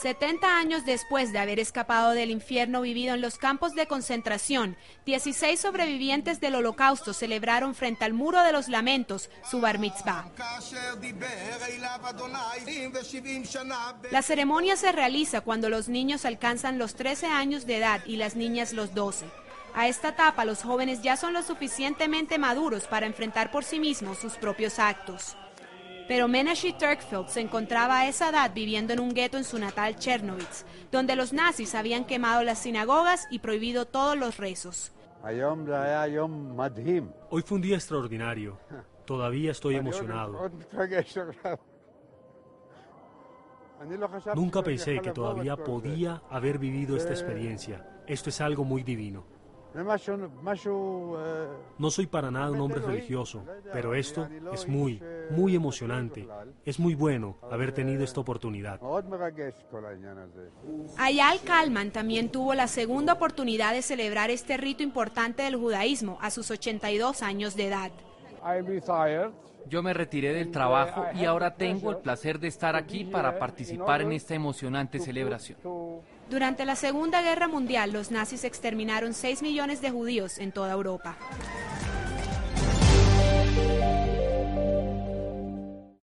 70 años después de haber escapado del infierno vivido en los campos de concentración, 16 sobrevivientes del Holocausto celebraron frente al Muro de los Lamentos su bar mitzvah. La ceremonia se realiza cuando los niños alcanzan los 13 años de edad y las niñas los 12. A esta etapa, los jóvenes ya son lo suficientemente maduros para enfrentar por sí mismos sus propios actos. Pero Menashe Turkfield se encontraba a esa edad viviendo en un gueto en su natal Chernovitz, donde los nazis habían quemado las sinagogas y prohibido todos los rezos. Hoy fue un día extraordinario. Todavía estoy emocionado. Nunca pensé que todavía podía haber vivido esta experiencia. Esto es algo muy divino. No soy para nada un hombre religioso, pero esto es muy emocionante. Es muy bueno haber tenido esta oportunidad. Ayal Kalman también tuvo la segunda oportunidad de celebrar este rito importante del judaísmo a sus 82 años de edad. Yo me retiré del trabajo y ahora tengo el placer de estar aquí para participar en esta emocionante celebración. Durante la Segunda Guerra Mundial, los nazis exterminaron 6 millones de judíos en toda Europa.